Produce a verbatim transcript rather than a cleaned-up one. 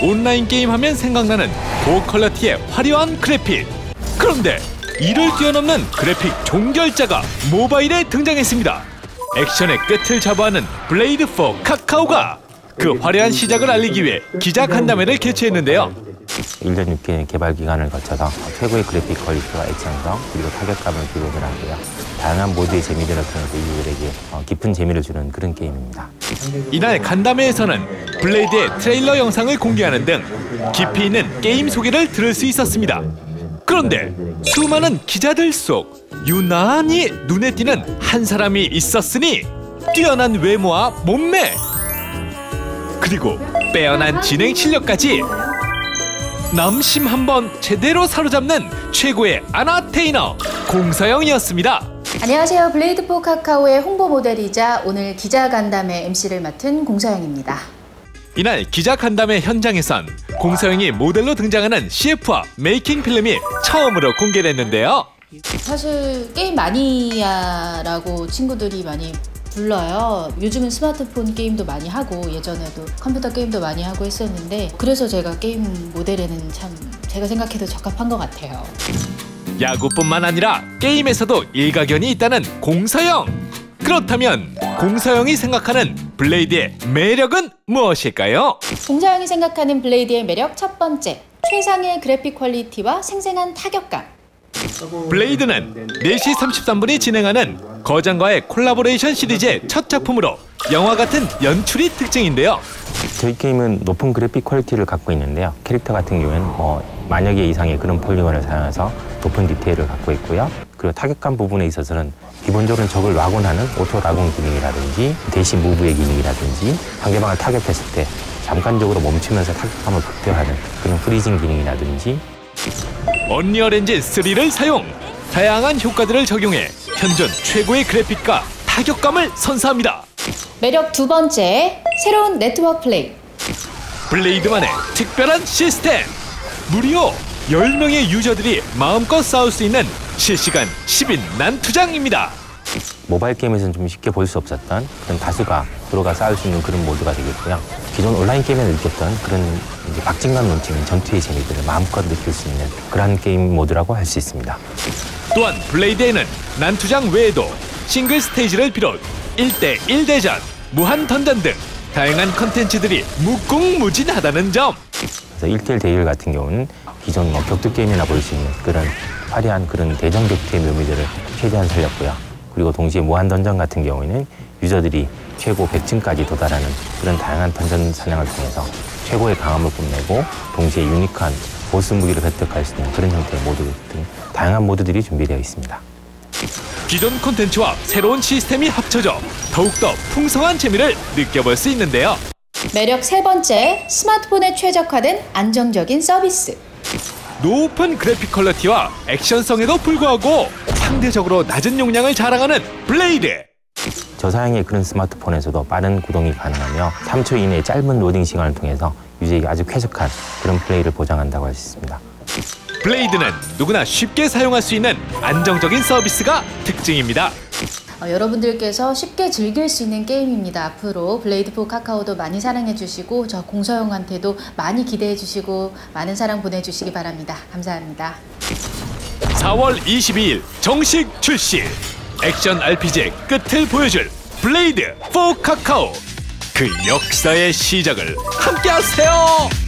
온라인 게임 하면 생각나는 고퀄리티의 화려한 그래픽. 그런데 이를 뛰어넘는 그래픽 종결자가 모바일에 등장했습니다. 액션의 끝을 잡아하는 블레이드 포 카카오가 그 화려한 시작을 알리기 위해 기자간담회를 개최했는데요. 일 년 육 개의 개발 기간을 거쳐서 최고의 그래픽 퀄리티와 액션성 그리고 타격감을 기록을 하고요. 다양한 모드의 재미들을 통해서 유저들에게 깊은 재미를 주는 그런 게임입니다. 이날 간담회에서는 블레이드의 트레일러 영상을 공개하는 등 깊이 있는 게임 소개를 들을 수 있었습니다. 그런데 수많은 기자들 속 유난히 눈에 띄는 한 사람이 있었으니 뛰어난 외모와 몸매 그리고 빼어난 진행 실력까지 남심 한번 제대로 사로잡는 최고의 아나테이너 공서영이었습니다. 안녕하세요. 블레이드 포 카카오의 홍보 모델이자 오늘 기자간담회 엠씨를 맡은 공서영입니다. 이날 기자간담회 현장에선 공서영이 모델로 등장하는 씨에프와 메이킹 필름이 처음으로 공개됐는데요. 사실 게임 마니아라고 친구들이 많이 불러요. 요즘은 스마트폰 게임도 많이 하고 예전에도 컴퓨터 게임도 많이 하고 했었는데 그래서 제가 게임 모델에는 참 제가 생각해도 적합한 것 같아요. 야구뿐만 아니라 게임에서도 일가견이 있다는 공서영. 그렇다면 공서영이 생각하는 블레이드의 매력은 무엇일까요? 공서영이 생각하는 블레이드의 매력 첫 번째, 최상의 그래픽 퀄리티와 생생한 타격감. 블레이드는 네 시 삼십삼 분이 진행하는 거장과의 콜라보레이션 시리즈의 첫 작품으로 영화 같은 연출이 특징인데요. 저희 게임은 높은 그래픽 퀄리티를 갖고 있는데요. 캐릭터 같은 경우에는 뭐 만여 개 이상의 그런 폴리곤을 사용해서 높은 디테일을 갖고 있고요. 그리고 타격감 부분에 있어서는 기본적으로 적을 락온하는 오토 락온 기능이라든지 대시 무브의 기능이라든지 상대방을 타격했을 때 잠깐적으로 멈추면서 타격감을 극대화하는 그런 프리징 기능이라든지 언리얼 엔진 쓰리를 사용! 다양한 효과들을 적용해 현존 최고의 그래픽과 타격감을 선사합니다. 매력 두 번째, 새로운 네트워크 플레이. 블레이드만의 특별한 시스템! 무려 열 명의 유저들이 마음껏 싸울 수 있는 실시간 십 인 난투장입니다. 모바일 게임에서는 좀 쉽게 볼 수 없었던 그런 다수가 들어가 싸울 수 있는 그런 모드가 되겠고요. 기존 온라인 게임에서 느꼈던 그런 이제 박진감 넘치는 전투의 재미들을 마음껏 느낄 수 있는 그런 게임 모드라고 할 수 있습니다. 또한 블레이드에는 난투장 외에도 싱글 스테이지를 비롯 일 대 일 대전, 무한 던전 등 다양한 컨텐츠들이 무궁무진하다는 점. 그래서 일 대 일 대일 같은 경우는 기존 뭐 격투 게임이나 볼 수 있는 그런 화려한 그런 대전 격투의 묘미들을 최대한 살렸고요. 그리고 동시에 무한 던전 같은 경우에는 유저들이 최고 백 층까지 도달하는 그런 다양한 던전 사냥을 통해서 최고의 강함을 뽐내고 동시에 유니크한 보스 무기를 획득할 수 있는 그런 형태의 모드 등 다양한 모드들이 준비되어 있습니다. 기존 콘텐츠와 새로운 시스템이 합쳐져 더욱더 풍성한 재미를 느껴볼 수 있는데요. 매력 세 번째, 스마트폰에 최적화된 안정적인 서비스. 높은 그래픽 퀄리티와 액션성에도 불구하고 상대적으로 낮은 용량을 자랑하는 블레이드. 저사양의 그런 스마트폰에서도 빠른 구동이 가능하며 삼 초 이내의 짧은 로딩 시간을 통해서 유저에게 아주 쾌적한 그런 플레이를 보장한다고 할 수 있습니다. 블레이드는 누구나 쉽게 사용할 수 있는 안정적인 서비스가 특징입니다. 어, 여러분들께서 쉽게 즐길 수 있는 게임입니다. 앞으로 블레이드 포 카카오도 많이 사랑해 주시고 저 공서영한테도 많이 기대해 주시고 많은 사랑 보내주시기 바랍니다. 감사합니다. 사월 이십이일 정식 출시! 액션 알피지의 끝을 보여줄 블레이드 포 카카오! 그 역사의 시작을 함께하세요!